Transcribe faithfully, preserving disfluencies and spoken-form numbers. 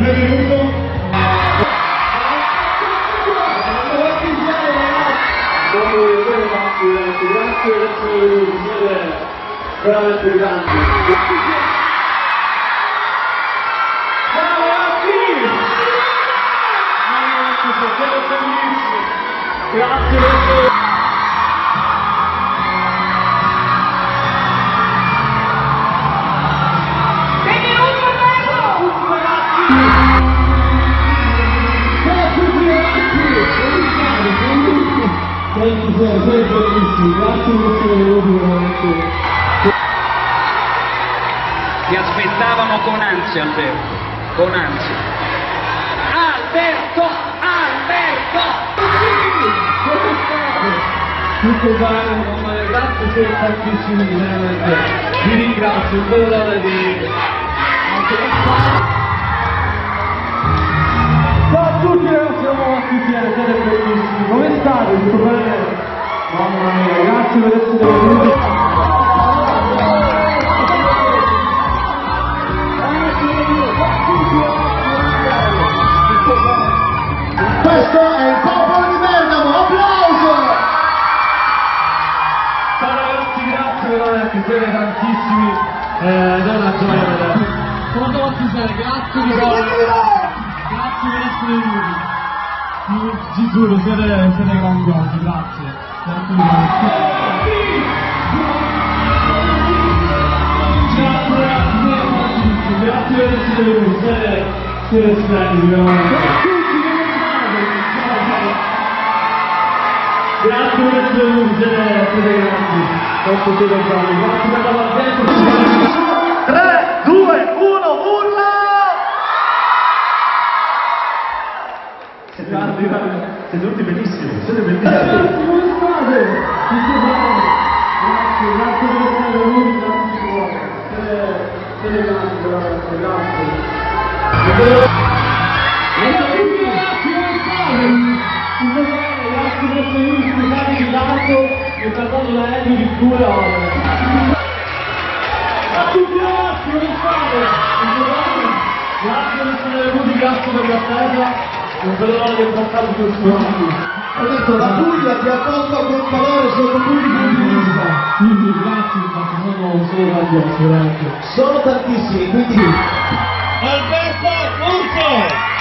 benvenuto. Grazie, siete veramente grandi. Ciao ragazzi! Siete bellissimi. Grazie per Siete bellissimi, grazie per essere venuti veramente. Ti aspettavano con ansia, Alberto, con ansia. Alberto! Alberto! Tutto bene, mamma mia, grazie, siete tantissimi, veramente. Vi ringrazio, non vedo l'ora di... Ciao a tutti ragazzi, siamo tutti siete bellissimi. Come state? Tutto bene? Mamma mia, grazie per essere venuti. Questo è il popolo di Bergamo, applauso! Ciao ragazzi, grazie veramente, siete tantissimi eh, ed è una gioia vedere. Come posso dire, grazie di cuore. Grazie per essere venuti. Ci giuro, siete, siete grandiosi, grazie. Grazie ragazzi. Grazie ragazzi, grazie per essere venuti, siete, siete splendidi, veramente. Grazie per essere venuti, siete, siete grandi. Molto siete bravi, grazie per la partenza. tre, due, uno, urla! Grandi, grandi. Siete tutti benissimi, siete bellissimi. Grazie, come state? Tutto bene? Grazie, grazie per essere venuti, grazie di cuore. Siete, siete grandi, veramente, grazie. Grazie, come state? Tutto bene, grazie per essere venuti, scusate di tanto, mi ho trattato l'aereo di due ore. A tutti ragazzi, come state? Tutto bene? Grazie per essere venuti, grazie per la terra. Non vedo l'ora di abbracciarvi tutti. Ho detto, la Puglia ti ha accolto con valore sotto tutti i punti di vista. Quindi grazie, infatti sono solo grandiosi, veramente. Sono tantissimi, quindi... Alberto Urso!